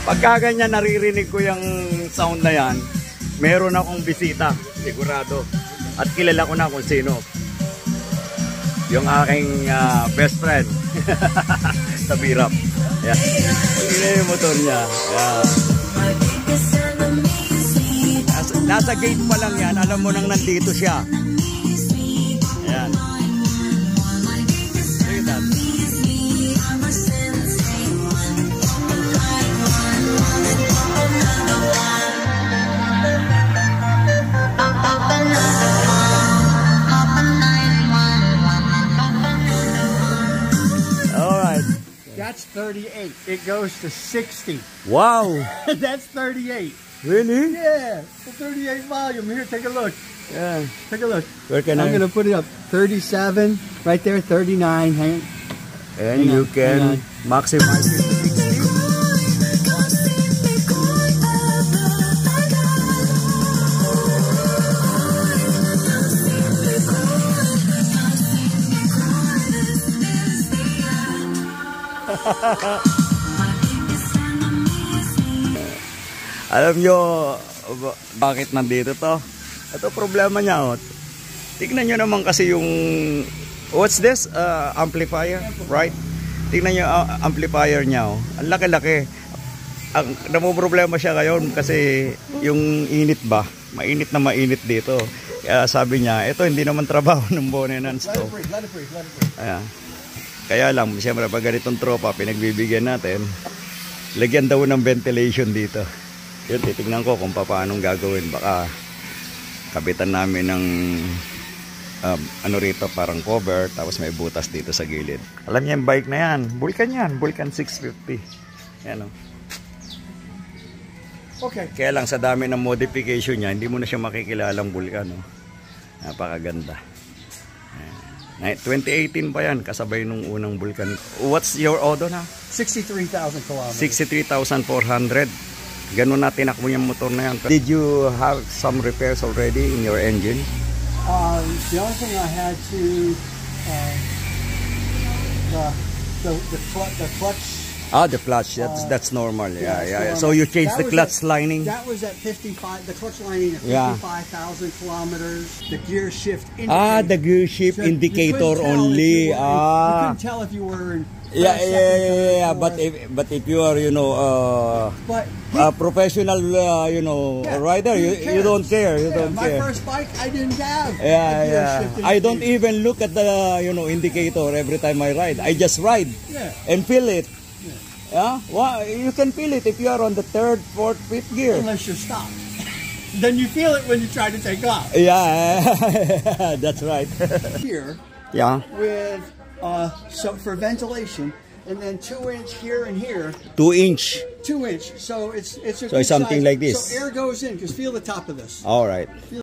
Pagka ganyan naririnig ko yung sound na yan, meron akong bisita, sigurado. At kilala ko na kung sino. Yung aking best friend sa Birap. Yan. Tingnan yung motor niya. Yan. Nasa gate pa lang yan, alam mo nang nandito siya. Yan. That's 38. It goes to 60. Wow. That's 38. Really? Yeah. The 38 volume. Here, take a look. Yeah. Take a look. Where can I'm going to put it up. 37. Right there, 39. And you can maximize it to 60. Alam nyo bakit nandito to? Ito problema niya, oh. Tignan nyo naman kasi yung what's this? Amplifier, right? Tignan nyo amplifier niya, oh. Ang laki-laki. Ang problema siya ngayon kasi yung init ba? Mainit na mainit dito. Kaya sabi niya, ito hindi naman trabaho ng Bonenans to. Let it breathe. Ayan. Kaya lang, siyempre pag ganitong tropa pinagbibigyan natin, lagyan daw ng ventilation dito. Yun, titignan ko kung paano gagawin. Baka kapitan namin ng ano rito, parang cover, tapos may butas dito sa gilid. Alam niya yung bike na yan, Vulcan 650. Yan, oh. Okay. Kaya lang sa dami ng modification niya, hindi mo na siya makikilalang Vulcan, oh. Napakaganda. 2018 pa yan, kasabay nung unang Vulcan. What's your odo na? 63,000 kilometers. 63,400. Ganun na tinakbo yung motor na yan. Did you have some repairs already in your engine? The only thing I had to the clutch. Ah, the clutch. That's normal. Yeah. So you changed the clutch lining. That was at 55. The clutch lining at 55,000 kilometers. The gear shift indicator. Ah, the gear shift indicator only. You couldn't tell if you were in. Yeah. But if you are, a professional, rider, you don't care. You don't care. My first bike, I didn't have. Yeah. I don't even look at the, indicator every time I ride. I just ride and feel it. Yeah, well, you can feel it if you are on the 3rd, 4th, 5th gear. Unless you're stopped. Then you feel it when you try to take off. Yeah, that's right. Here. Yeah. With so for ventilation, and then 2-inch here and here. 2-inch. 2-inch. So it's something size. like this. So air goes in because feel the top of this. All right.